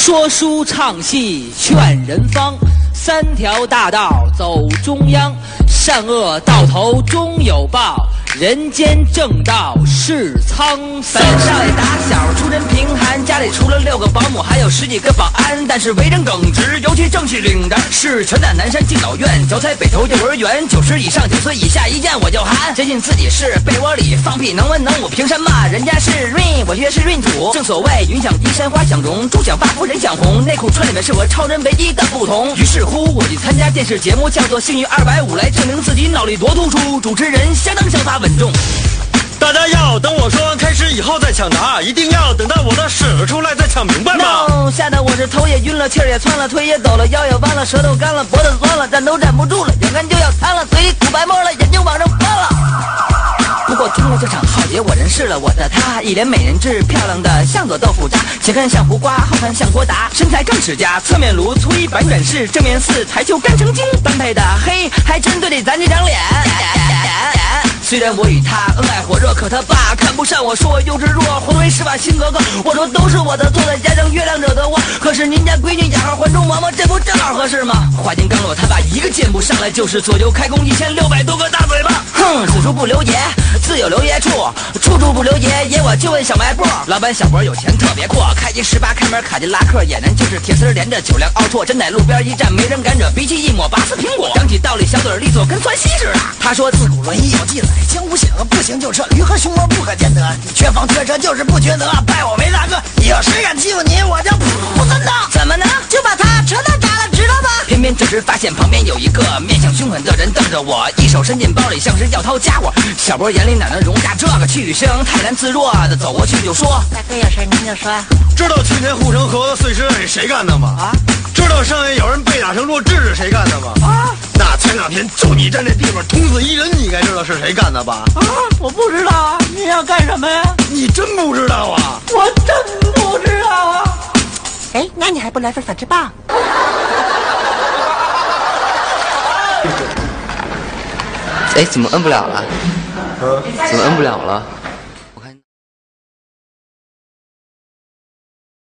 说书唱戏劝人方，三条大道走中央，善恶到头终有报，人间正道是沧桑。本少爷打小出身贫寒，家里除了6个保姆，还有10几个保安，但是为人耿直，尤其正气凛然。是全在南山敬老院，脚踩北头幼儿园，90以上9岁以下一见我就喊。坚信自己是被窝里放屁能文能武，凭什么人家是 rain， 我却是 rain 土？正所谓云想低山花想容，猪想发福人想红，内裤穿里面是我超人唯一的不同。于是乎我去参加电视节目，叫做幸运250，来证明自己脑力多突出，主持人相当潇洒稳重。 大家要等我说完开始以后再抢答，一定要等到我的屎出来再抢明白吗 ？No， 吓得我是头也晕了，气儿也窜了，腿也抖了，腰也弯了，舌头干了，脖子酸了，站都站不住了，眼看就要瘫了，嘴里吐白沫了，眼睛往上翻了。不过经过这场浩劫，我认识了我的她，一脸美人痣，漂亮的像朵豆腐渣，前看像胡瓜，后看像郭达，身材更持家，侧面颅粗1反转式，正面4台球干成精，般配的嘿，还真对得咱这张脸。虽然我与他恩爱火热，可他爸看不上我，说我幼稚弱，混为18亲格格。我说都是我的错，再加上月亮惹的祸。可是您家闺女雅号环中嬷嬷，这不正好合适吗？话音刚落，他爸一个箭步上来就是左右开弓，1600多个大嘴巴。哼，此处不留爷，自有留爷处，处处不留爷，爷我就问小卖部。老板小博有钱特别阔，开机18开门卡迪拉克，俨然就是铁丝连着9辆奥拓，真乃路边一站没人敢惹，鼻涕一抹拔丝苹果，讲起道理小嘴利索跟窜稀似的。他说自古论艺有记载，江湖险恶不行就撤，驴和熊猫不可兼得，你缺房缺车就是不缺德，拜我为大哥，以后谁敢欺负你我就不真的。怎么呢？就把他扯到炸了，知道吗？偏偏这时发现旁边有一个面相凶狠的人瞪着我，一手伸进包里像是要掏家伙。小波眼里哪能容下这个气声，泰然自若的走过去就说：大哥有事您就说。 知道去年护城河碎尸案是谁干的吗？啊？知道上夜有人被打成弱智是谁干的吗？啊？那前2天就你站那地方捅死1人，你该知道是谁干的吧？ 啊，我不知道啊，你要干什么呀？ 你真不知道啊？ 我真不知道啊。 哎，那你还不来份反制棒？ 哎，怎么摁不了了？怎么摁不了了？